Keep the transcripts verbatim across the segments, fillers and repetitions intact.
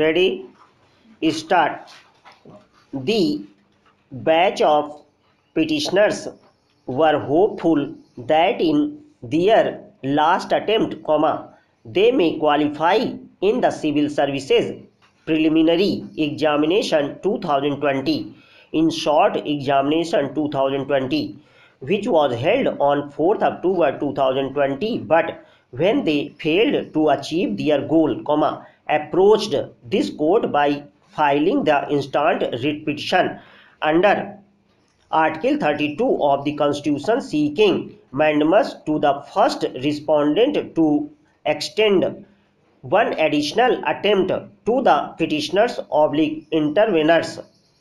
Ready? Start. The batch of petitioners were hopeful that in their last attempt, comma, they may qualify in the Civil Services Preliminary Examination twenty twenty, in short examination twenty twenty, which was held on fourth October twenty twenty, but when they failed to achieve their goal, comma, approached this court by filing the instant writ petition under Article thirty-two of the Constitution, seeking mandamus to the first respondent to extend one additional attempt to the petitioners oblique interveners,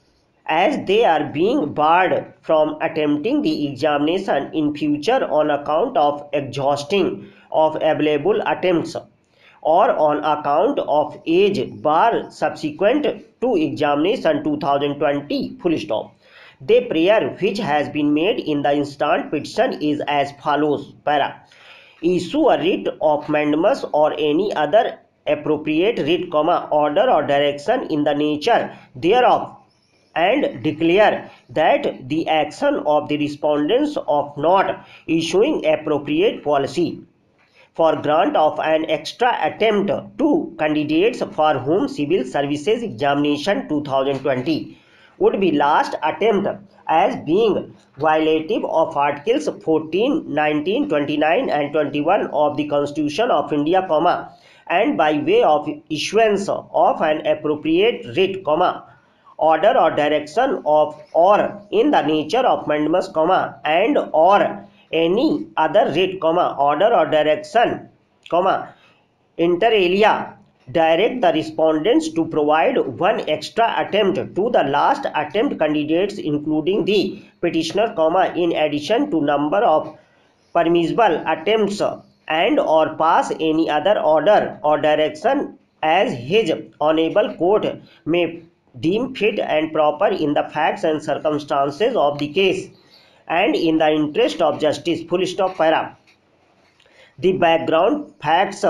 as they are being barred from attempting the examination in future on account of exhausting of available attempts or on account of age bar subsequent to examination twenty twenty, full stop. The prayer which has been made in the instant petition is as follows. Para. Issue a writ of mandamus or any other appropriate writ, comma, order or direction in the nature thereof, and declare that the action of the respondents of not issuing appropriate policy for grant of an extra attempt to candidates for whom Civil Services Examination twenty twenty would be last attempt, as being violative of Articles fourteen, nineteen, twenty-nine and twenty-one of the Constitution of India, comma, and by way of issuance of an appropriate writ, comma, order or direction of or in the nature of mandamus, comma, and or any other writ, comma, order or direction, comma, inter alia, direct the respondents to provide one extra attempt to the last attempt candidates, including the petitioner, comma, in addition to number of permissible attempts, and or pass any other order or direction as his honorable court may deem fit and proper in the facts and circumstances of the case and in the interest of justice, full stop. Para. The background facts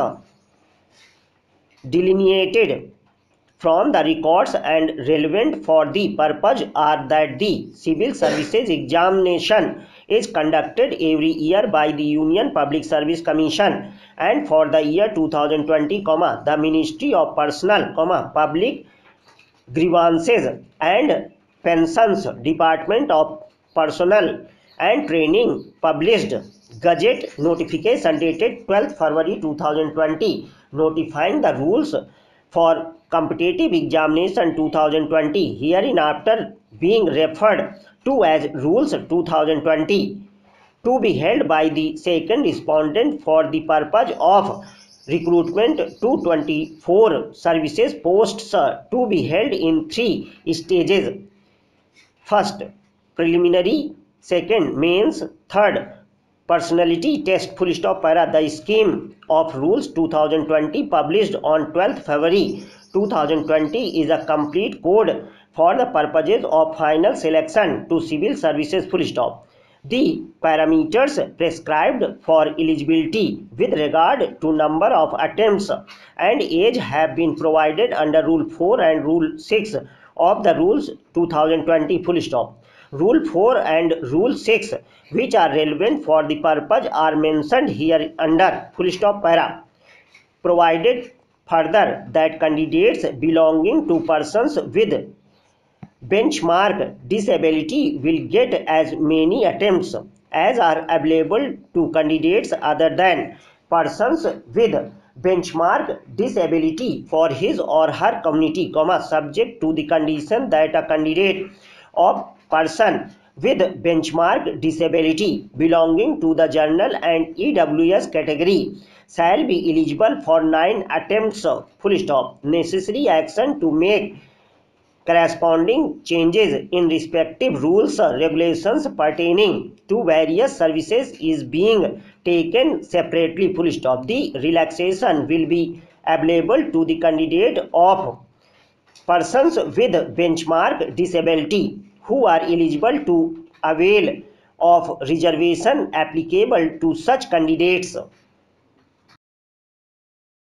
delineated from the records and relevant for the purpose are that the Civil Services Examination is conducted every year by the Union Public Service Commission, and for the year twenty twenty, comma, the Ministry of Personnel, comma, Public Grievances and Pensions Department of Personnel and Training published Gazette notification dated twelfth February twenty twenty notifying the rules for competitive examination twenty twenty, hereinafter being referred to as rules twenty twenty, to be held by the second respondent for the purpose of recruitment to twenty-four services posts to be held in three stages. First, preliminary; second, mains; third, personality test, full stop. Para. The scheme of rules twenty twenty published on twelfth February twenty twenty is a complete code for the purposes of final selection to civil services, full stop. The parameters prescribed for eligibility with regard to number of attempts and age have been provided under Rule four and Rule six of the Rules twenty twenty, full stop. Rule four and Rule six, which are relevant for the purpose, are mentioned here under, full stop. Para. Provided further that candidates belonging to persons with benchmark disability will get as many attempts as are available to candidates other than persons with benchmark disability for his or her community, comma, subject to the condition that a candidate of person with benchmark disability belonging to the general and E W S category shall be eligible for nine attempts, full stop. Necessary action to make corresponding changes in respective rules or regulations pertaining to various services is being taken separately, full stop. The relaxation will be available to the candidate of persons with benchmark disability who are eligible to avail of reservation applicable to such candidates.